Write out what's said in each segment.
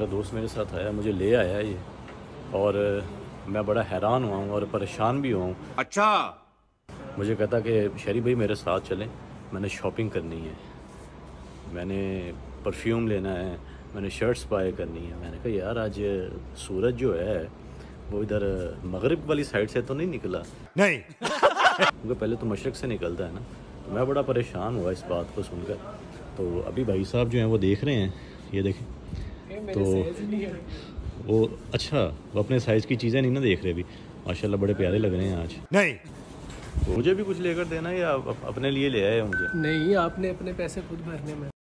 मेरा दोस्त मेरे साथ आया, मुझे ले आया ये, और मैं बड़ा हैरान हुआ हूँ और परेशान भी हुआ हूँ। अच्छा, मुझे कहता कि शहरी भाई मेरे साथ चलें, मैंने शॉपिंग करनी है, मैंने परफ्यूम लेना है, मैंने शर्ट्स बाय करनी है। मैंने कहा यार आज सूरज जो है वो इधर मगरिब वाली साइड से तो नहीं निकला? नहीं क्योंकि पहले तो मशरक़ से निकलता है ना। तो मैं बड़ा परेशान हुआ इस बात को सुनकर। तो अभी भाई साहब जो हैं वो देख रहे हैं, ये देखें तो वो अच्छा वो अपने साइज़ की चीज़ें नहीं ना देख रहे अभी। माशाल्लाह बड़े प्यारे लग रहे हैं आज। नहीं मुझे भी कुछ लेकर देना या अपने लिए ले आए मुझे? नहीं, आपने अपने पैसे खुद भरने में।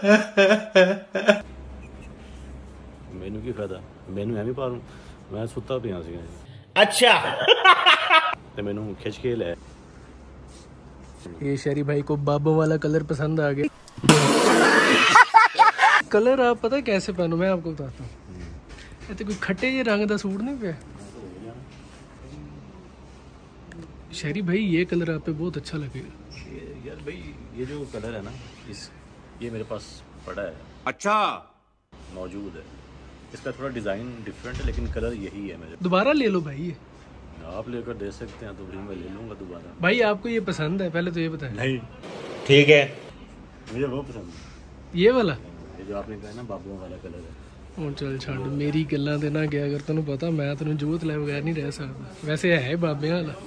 मैनू की फायदा, मैनू मैं भी पारूँ, मैं सुता पिया सी। अच्छा तो मैनू खिंच के ले। ये शहरी भाई को बाबों वाला कलर पसंद आ गया। कलर आप पता कैसे पहनो, मैं आपको बताता हूँ। तो कोई खट्टे ये रंग का सूट नहीं पे शहरी भाई, ये कलर आप पे बहुत अच्छा लगेगा। यार भाई ये जो कलर है ना, ये मेरे पास पड़ा है। अच्छा, मौजूद है। इसका थोड़ा डिज़ाइन डिफरेंट है लेकिन कलर यही है मेरे। दोबारा ले लो भाई, ये आप लेकर दे सकते हैं तो मैं ले लूँगा दोबारा। भाई आपको ये पसंद है, पहले तो ये बताएं। नहीं ठीक है, मुझे वो पसंद है, ये वाला, ये जो आपने कहा ना बाबुओं वाला कलर है। ਹੁਣ ਚੱਲ ਛੱਡ ਮੇਰੀ ਗੱਲਾਂ ਤੇ ਨਾ ਗਿਆ, ਅਗਰ ਤੈਨੂੰ ਪਤਾ ਮੈਂ ਤੈਨੂੰ ਜੋਤ ਲੈ ਬਗੈਰ ਨਹੀਂ ਰਹਿ ਸਕਦਾ। ਵੈਸੇ ਹੈ ਬਾਬਿਆਂ ਵਾਲਾ।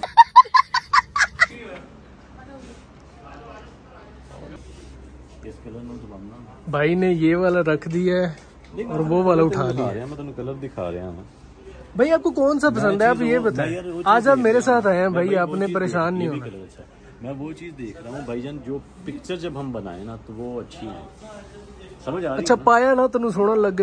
इस कलर में तो बनना भाई ने ये वाला रख दिया है और वो वाला उठा लिया। मैं तो कलर दिखा रहा हूँ। भाई आपको कौन सा पसंद है, आप ये बताएं। आज आप मेरे साथ आए हैं भाई, आपने परेशान नहीं होना। मैं वो चीज़ देख रहा हूँ भाईजान, जो पिक्चर जब हम बनाए ना तो वो अच्छी है, समझ आ रही? अच्छा पाया ना तेन सोना लगे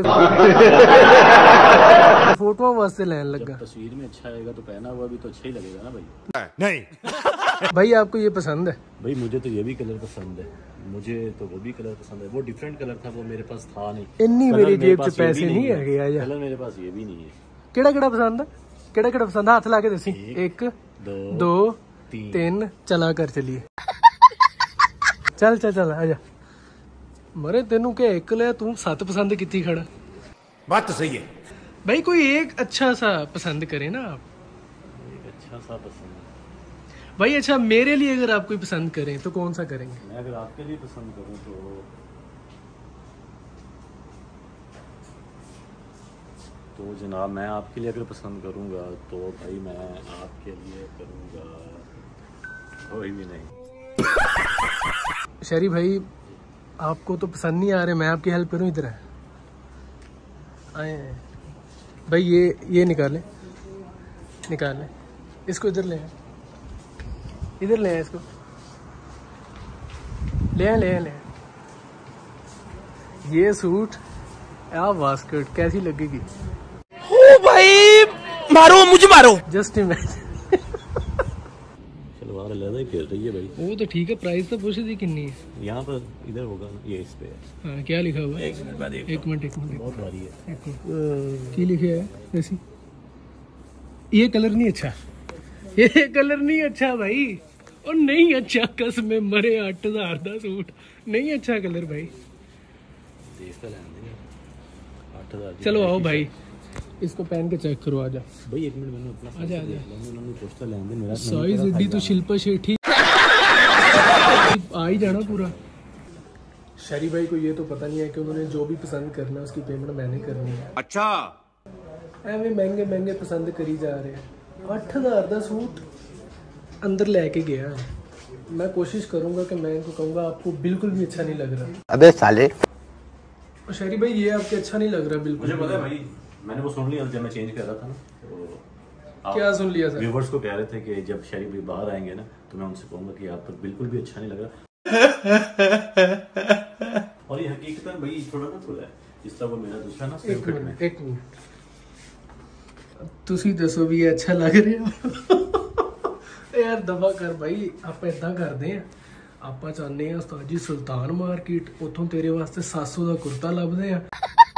फोटो वास्ते लैन लगा। तस्वीर में अच्छा आएगा तो पहना हुआ भी तो अच्छा ही लगेगा ना भाई। नहीं भाई आपको ये पसंद है? भाई मुझे तो ये भी कलर पसंद है, मुझे तो वो भी कलर पसंद है। वो डिफरेंट कलर था, वो मेरे पास था नहीं। इन्नी मेरी जेब च पैसे नहीं है। कलर मेरे पास ये भी नहीं है। केड़ा केड़ा पसंद है, केड़ा केड़ा पसंद है? हाथ ला के दसी। 1 2 3 चला कर चलिए। चल चल चल आजा। मरे तेनू क्या एक लिया, तू 7 पसंद कितनी खड़ा। बात तो सही है भाई कोई एक अच्छा सा पसंद करे ना आप। एक अच्छा सा पसंद है भाई। अच्छा मेरे लिए अगर आप कोई पसंद करें तो कौन सा करेंगे? मैं अगर आपके लिए पसंद करूं तो जनाब मैं आपके लिए अगर पसंद करूंगा तो भाई मैं आपके लिए करूंगा कोई भी नहीं। शहरी भाई आपको तो पसंद नहीं आ रहे, मैं आपकी हेल्प करूं? इधर है आए भाई, ये निकालें निकालें इसको, इधर ले आए, इधर ले आए इसको, ले आए ले आए ले आए। ये सूट आप वास्कट कैसी लगेगी? ओ भाई मारो, मुझे मारो। Just imagine. शलवार अलग ही फिर रही है भाई। वो तो ठीक है, प्राइस तो पूछ दी कितनी है? यहाँ पर इधर होगा ये इस पे है। हाँ क्या लिखा हुआ है? एक मिनट बहुत भारी है। की लिखे है ऐसी? ये कलर नहीं अच्छा, ये कलर नहीं अच्छा भाई, और नहीं अच्छा कसम मरे 8000 का सूट नहीं अच्छा कलर भाई। देख कर लेंगे 8000। चलो आओ भाई, इसको पहन के चेक करो। आजा भाई एक मिनट, मैंने अपना आजा आजा। उन्होंने पोस्टर लेंगे मेरा साइज एडी तो शिल्पा शेठी आ ही जाना पूरा। शहरी भाई को ये तो पता नहीं है कि उन्होंने जो भी पसंद करना है उसकी पेमेंट मैंने करनी है। अच्छा, ਐਵੇਂ महंगे महंगे पसंद करी जा रहे हैं। 8000 का सूट अंदर लेके गया है। मैं कोशिश करूंगा कि मैं इनको कहूँगा आपको बिल्कुल भी अच्छा नहीं लग रहा। अबे साले। शहरी भाई ये आपके अच्छा नहीं लग रहा बिल्कुल। मुझे पता है भाई, मैंने वो सुन लिया जब मैं चेंज कर रहा था ना। तो क्या सुन लिया सर? व्यूवर्स को कह रहे थे कि जब शरीफ भाई बाहर आएंगे ना तो मैं उनसे कहूंगा कि आप तो बिल्कुल भी अच्छा नहीं लग रहा। और ये हकीकत है भाई, थोड़ा ना थोड़ा है इस तरह। वो मेरा दूसरा ना एक मिनट ਤੁਸੀਂ ਦੱਸੋ ਵੀ ਇਹ ਅੱਛਾ ਲੱਗ ਰਿਹਾ ਯਾਰ? ਦਫਾ ਕਰ ਭਾਈ, ਆਪਾਂ ਇਦਾਂ ਕਰਦੇ ਆ, ਆਪਾਂ ਚਾਹੁੰਦੇ ਆ ਉਸਤਾਦ ਜੀ ਸੁਲਤਾਨ ਮਾਰਕੀਟ, ਉੱਥੋਂ ਤੇਰੇ ਵਾਸਤੇ 700 ਦਾ ਕੁर्ता ਲੱਭਦੇ ਆ।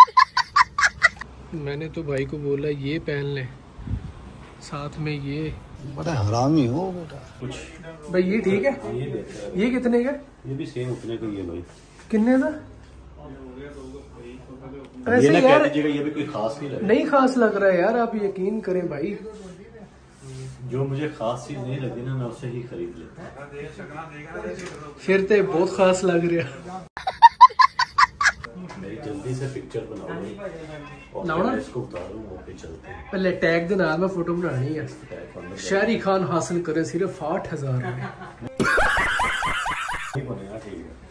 मैंने तो भाई को बोला ये पहन ले, साथ में ये। बड़ा हरामी हो बेटा। कुछ भाई ये ठीक है? ये कितने का? ये भी सेम उतने का ही है भाई। कितने का? ऐसे ये ना यार कह दीजिएगा ये भी कोई खास नहीं लग नहीं खास लग रहा है यार, आप यकीन करें भाई। जो मुझे खास चीज नहीं लगती ना मैं उसे ही खरीद लेता हूँ। फिर तो बहुत खास लग रहा। मेरी जल्दी से पिक्चर बनाओ लाओ ना। और इसको उतारूं और फिर चलते हैं। पहले टैग दे नाल में फोटो बनानी है। शाहरी खान हासिल करे सिर्फ 8,000 में। ठीक है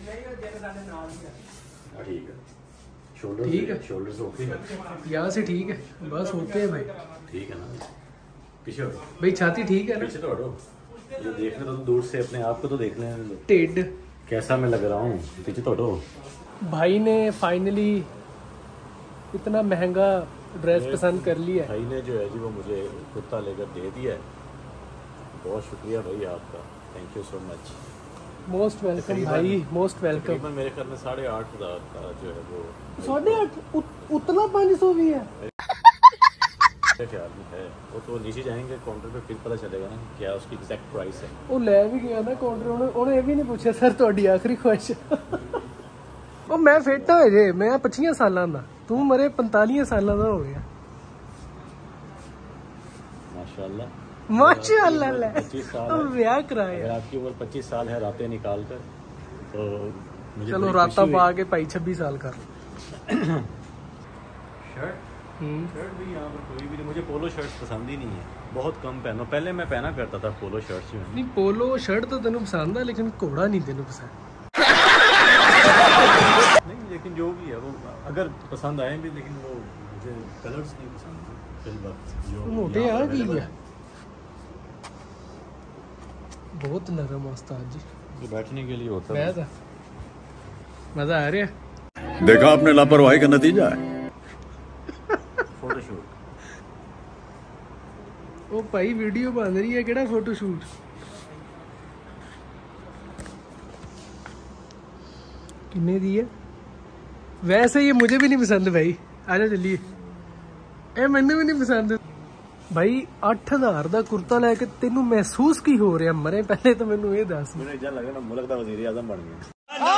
ठीक है। शोल्डर ठीक है। शोल्डर्स ओके है। यहाँ से ठीक है, बस होते हैं भाई। ठीक है ना। पीछे हटो भाई छाती ठीक है ना? पीछे तो हटो। ये देखने तो दूर से अपने आप को तो देख लें टेड कैसा मैं लग रहा हूँ। पीछे तो हटो। भाई ने फाइनली इतना महंगा ड्रेस पसंद कर लिया है। भाई ने जो है जी वो मुझे कुर्ता लेकर दे दिया है। बहुत शुक्रिया भाई आपका। Thank you so much. Most welcome भाई, मोस्ट वेलकम। तकरीबन मेरे ख्याल में 8,500 का जो है वो 8.5 उतना 500 भी है। मेरे ख्याल में है। वो तो नीचे जाएंगे काउंटर पे फिर पता चलेगा ना क्या उसकी एग्जैक्ट प्राइस है। वो ले भी गया ना काउंटर, उन्हें ये भी नहीं पूछा सर ਤੁਹਾਡੀ आखिरी ख्वाहिश। ਉਹ ਮੈਂ ਫਿੱਟ ਹਾਂ ਜੇ, ਮੈਂ 25 ਸਾਲਾਂ ਦਾ, ਤੂੰ ਮਰੇ 45 ਸਾਲਾਂ ਦਾ ਹੋ ਗਿਆ। माशाल्लाह माशाल्लाह ले 25 साल तो है। ब्याह कराया। अगर आपकी उम्र 25 साल है रातें निकाल कर तो मुझे चलो बड़ी राता खुशी पा हुई। के भाई 26 साल कर। शर्ट शर्ट भी यहाँ पर कोई भी नहीं। मुझे पोलो शर्ट्स पसंद ही नहीं है। बहुत कम पहनो। पहले मैं पहना करता था पोलो शर्ट्स जो है। नहीं पोलो शर्ट तो तेन पसंद है लेकिन घोड़ा नहीं तेन पसंद। नहीं लेकिन जो भी है वो अगर पसंद आए भी लेकिन वो मुझे कलर्स नहीं पसंद फिल वक्त जो मोटे यहाँ यार पर की available है। बहुत नरम उस्ताद जी। है। जो बैठने के लिए होता है। मैं मजा आ रहा। देखा आपने लापरवाही का नतीजा है। फोटोशूट ਉਹ ਭਾਈ ਵੀਡੀਓ ਬਣ ਰਹੀ ਹੈ, ਕਿਹੜਾ ਫੋਟੋ ਸ਼ੂਟ? किन्ने दी है? वैसे ये मुझे भी नहीं पसंद भाई। आजा चलिए। ए मैंने भी नहीं पसंद भाई। 8,000 ਦਾ ਕੁਰਤਾ ਲੈ ਕੇ ਤੈਨੂੰ ਮਹਿਸੂਸ ਕੀ ਹੋ ਰਿਹਾ ਮਰੇ? ਪਹਿਲੇ ਤਾਂ ਮੈਨੂੰ ਇਹ ਦੱਸ। मुझे इतना लगा ना मुल्क का वजीर आजम बन गया।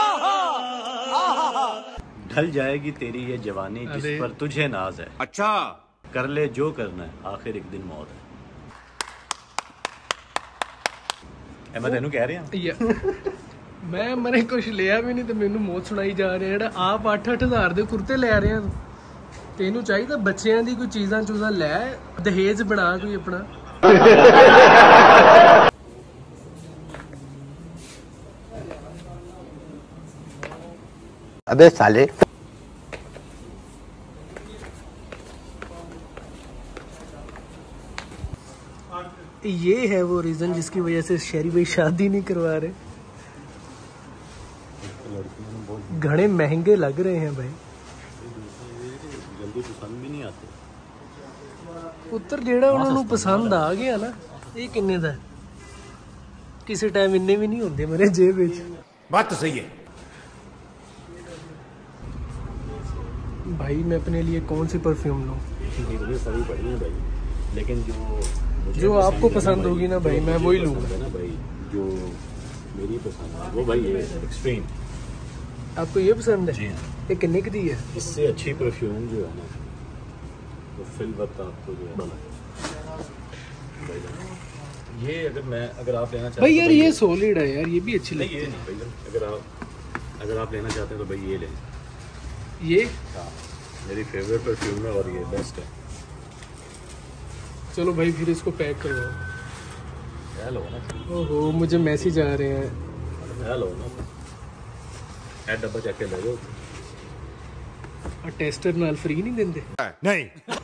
ढल जाएगी तेरी ये जवानी जिस अरे। पर तुझे नाज है। अच्छा कर ले जो करना है आखिर एक दिन मौत है। मैं तेनू कह रहा मैं मरे कुछ लिया भी नहीं तो मैनू मौत सुनाई जा रहा है। आप 8,000 ਦੇ ਕੁਰਤੇ ਲੈ ਰਹੇ ਆ, ਤੈਨੂੰ ਚਾਹੀਦਾ ਬੱਚਿਆਂ ਦੀ ਕੋਈ ਚੀਜ਼ਾਂ ਚੂਜ਼ਾਂ ਲੈ, ਦਹੇਜ ਬਣਾ ਕੋਈ ਆਪਣਾ। अबे साले ये है वो रीजन जिसकी वजह से शहरी भाई शादी नहीं करवा रहे। घने महंगे लग रहे हैं भाई। जल्दी पसंद भी नहीं आते। ਪੁੱਤਰ ਜਿਹੜਾ ਉਹਨਾਂ ਨੂੰ ਪਸੰਦ ਆ ਗਿਆ ਨਾ, ਇਹ ਕਿੰਨੇ ਦਾ? ਕਿਸੇ ਟਾਈਮ ਇੰਨੇ ਵੀ ਨਹੀਂ ਹੁੰਦੇ ਮੇਰੇ ਜੇਬ ਵਿੱਚ। बात तो सही है। भाई मैं अपने लिए कौन सी परफ्यूम लूं? मुझे सभी पड़ी है भाई लेकिन जो आपको पसंद होगी ना भाई मैं वही लूंगा ना भाई। जो मेरी पसंद है वो भाई ये एक्सट्रीम। आपको ये पसंद है? जी हाँ। ये कितने की दी है? इससे अच्छी परफ्यूम जो है ना वो फिल वक्त आपको जो है भाई ये अगर आप लेना चाहते भाई यार ये सॉलिड है यार, ये भी अच्छी नहीं लगती ये है। नहीं भाई अगर आप लेना चाहते हैं तो भाई ये लें। ये हाँ मेरी फेवरेट परफ्यूम है और ये बेस्ट है। चलो भाई फिर इसको पैक करवाओ। ख्याल हो ना ओहो मुझे मैसेज आ रहे हैं। ख्याल हो ना डब्बा चेक के ले जाओ। और टेस्टर नाल फ्री नहीं देंगे? नहीं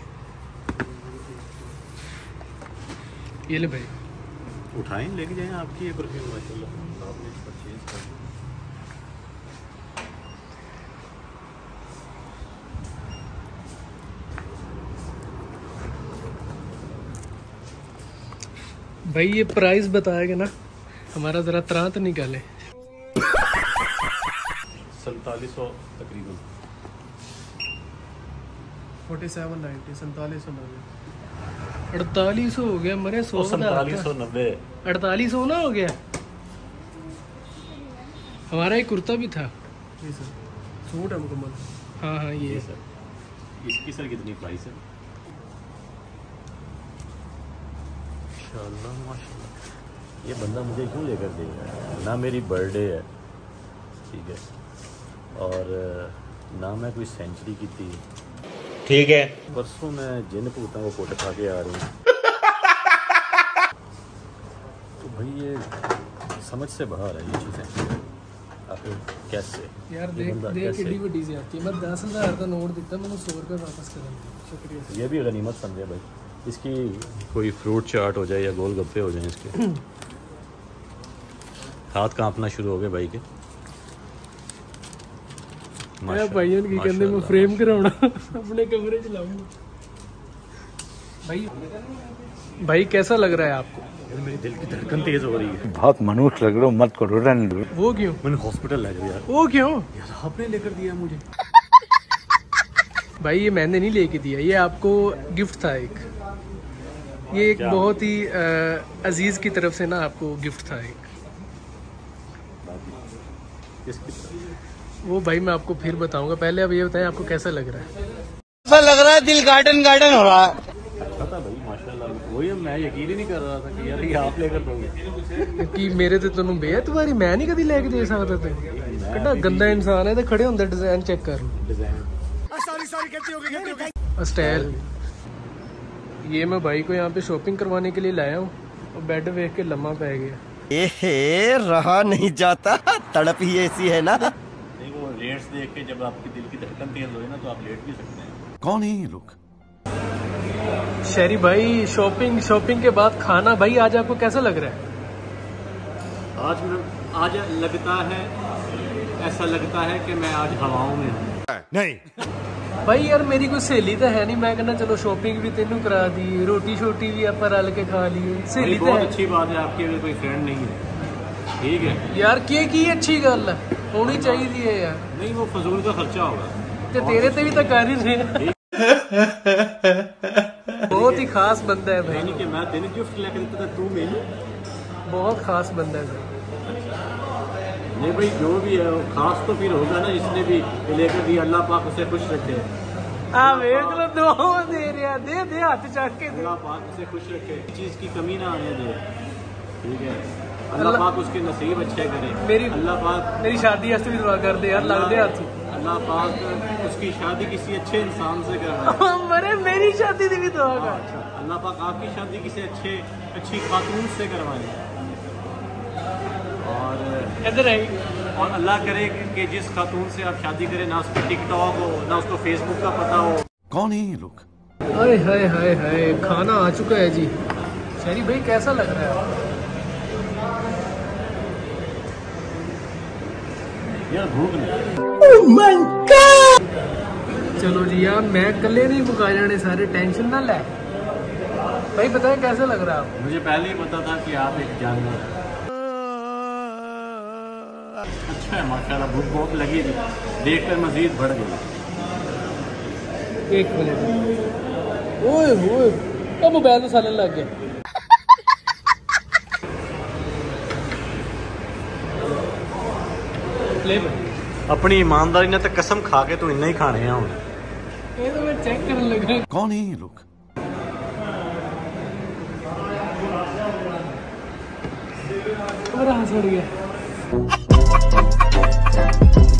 ये ले भाई उठाएं लेके जाएं आपकी ये परफ्यूम माशाल्लाह आपने परचेज कर भाई ये प्राइस बताएगा ना हमारा जरा त्रांत निकाले। 4700 तकरीबन 4790 4790 4800 हो गया मरे 100 4790 4800 ना हो गया। हमारा एक कुर्ता भी था सूट है मुकम्मल। हाँ हाँ ये सर, इसकी सर कितनी प्राइस है? माशाल्लाह माशाल्लाह। ये बंदा मुझे क्यों लेकर देगा? ना मेरी बर्थडे है, ठीक है, और ना मैं कोई सेंचुरी की थी, ठीक है। परसों मैं जिन पूछता वो फोटो खा के आ रही हूँ। तो भाई ये समझ से बाहर है ये चीज़ें। आखिर कैसे यार ये देख बंदा देख कैसे? एडी वड्डी सी आती है। मैं 10,000 का नोट दिता, मैंने 100 रुपये वापस कर दिया। शुक्रिया। ये भी गनीमत समझे भाई। इसकी कोई फ्रूट चाट हो जाए या गोलगप्पे हो जाए इसके। हाथ कांपना शुरू हो गए भाई के। मैं भाइयों की कहते मैं फ्रेम कराना अपने कमरे च लाऊंगा। भाई कैसा लग रहा है आपको? मेरी दिल की धड़कन तेज हो रही है। बहुत मनुष्य लग रहे हो, मत करो रन। वो क्यों? मैंने हॉस्पिटल ले जाओ यार। वो क्यों? यार आपने लेकर दिया मुझे। भाई ये मैंने नहीं लेके दिया, ये आपको गिफ्ट था एक। ये एक बहुत ही अजीज की तरफ से ना आपको गिफ्ट था एक। वो भाई मैं आपको फिर बताऊंगा, पहले अब ये बताएं आपको कैसा लग रहा है? ऐसा लग रहा है दिल गार्डन गार्डन हो रहा है। पता भाई माशाल्लाह, वही मैं यकीन ही नहीं कर रहा था कि यार ये आप लेकर दोगे। कि मेरे ते तेन बेतवारी मैं नहीं कभी लेके दे सकता ते। कितना गंदा इंसान है, तो खड़े होंगे डिजाइन चेक कर लो। स्टाइल। ये मैं भाई को यहाँ पे शॉपिंग करवाने के लिए लाया हूँ और बेड देख के लम्हा पै गया। रहा नहीं जाता, तड़प ही ऐसी है ना। नहीं वो रेट्स देख के जब आपकी दिल की धड़कन तेज होए ना तो आप लेट भी सकते हैं। कौन है ये लोग? शहरी भाई शॉपिंग के बाद खाना, भाई आज आपको कैसा लग रहा है? आज लगता है, ऐसा लगता है कि मैं आज हवाओं में हूँ। नहीं। भाई यार मेरी कोई सहेली तो है नहीं, मैं कहना चलो शॉपिंग भी तेनू करा दी, रोटी शोटी भी आप रल के खा ली। सहेली तो बहुत है। अच्छी बात है आपकी अगर कोई फ्रेंड नहीं है, ठीक है यार की अच्छी गल है, होनी चाहिए यार। नहीं वो फजूल का खर्चा होगा। ते तेरे ते भी तो कर ही रहे। बहुत ही खास बंदा है भाई। नहीं कि मैं तेरे गिफ्ट लेकर देता था, तू मेरी। बहुत खास बंदा है भाई। नहीं भाई जो भी है वो खास तो फिर होगा ना, जिसने भी लेकर दिया। अल्लाह पाक उसे खुश रखे। वेख लो दो दे रहा, दे हाथ चक के दे। अल्लाह पाक उसे खुश रखे, चीज की कमी ना आने दे, ठीक है। अल्लाह पाक उसके नसीब अच्छे करे। अल्लाह पाक मेरी शादी वास्ते भी दुआ कर दे यार, लग दे हाथ। अल्लाह पाक उसकी शादी किसी अच्छे इंसान से करवाए। मरे मेरी शादी की भी दुआ कर। अल्लाह पाक आपकी शादी किसी अच्छी खातून से करवाए। और इधर आई। और अल्लाह करे कि जिस खातून से आप शादी करें ना उसको टिकटॉक हो ना उसको फेसबुक का पता हो। कौन है ये लोग? हाय हाय हाय हाय, खाना आ चुका है जी। शहरी भाई कैसा लग रहा है? यार भूख नहीं। चलो जी यार, मैं कले नहीं मुका जाने सारे, टेंशन ना ले भाई। बताए कैसा लग रहा है आपको? मुझे पहले ही पता था कि आप एक जानवर। अच्छा है माशाल्लाह, भूख बहुत लगी थी, देखकर मजीद बढ़ गई। एक मिनट। ओए ओए, अब मोबाइल तो सालन लग गया। अपनी ईमानदारी ने तो कसम खा के तू इन्ना ही खाने हैं हुण। ये तो मैं चेक करने लगा। कौन है ये लोग? और हंस उड़ गया।